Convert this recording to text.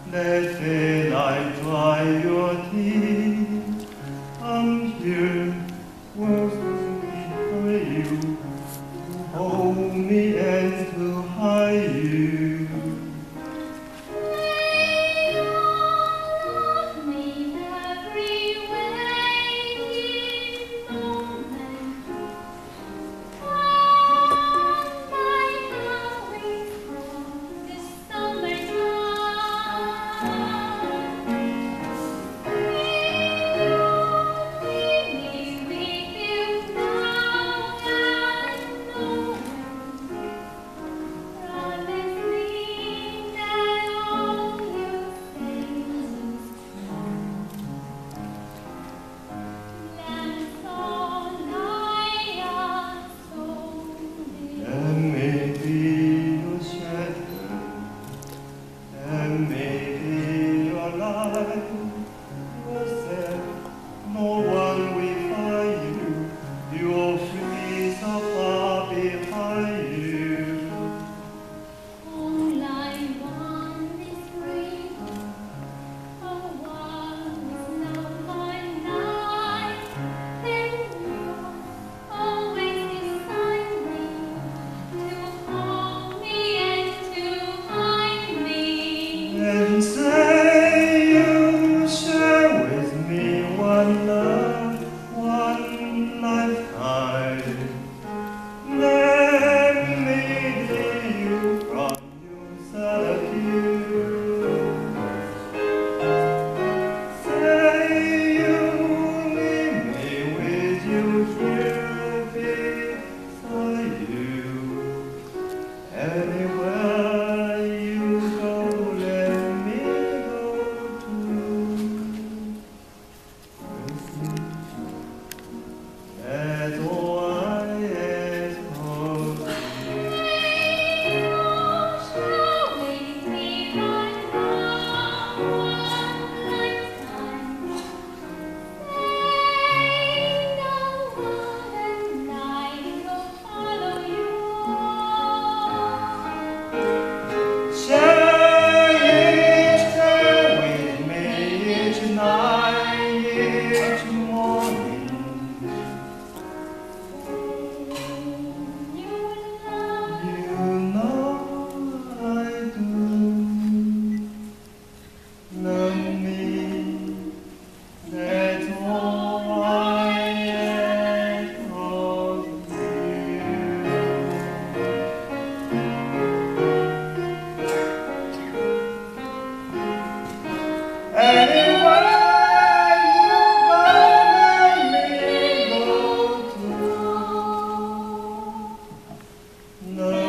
Let when I dry your tears, I'm here, working behind you, to hold me and to hide you. No one will find you, your feet are far behind you. All I want is freedom, a world is not my life, and you're always beside me, to hold me and to hide me. And say you share with me one love, one lifetime. Let me lead you from your solitude. Say you leave me with you here beside you. Anywhere you go, let me go too. That's all I ask of you. Share with me one love, one lifetime. Say no more and I will follow you. Share with me each night, each morning. You know I do. Love me, that's all I ask of you. Anywhere you go, let me go too. No.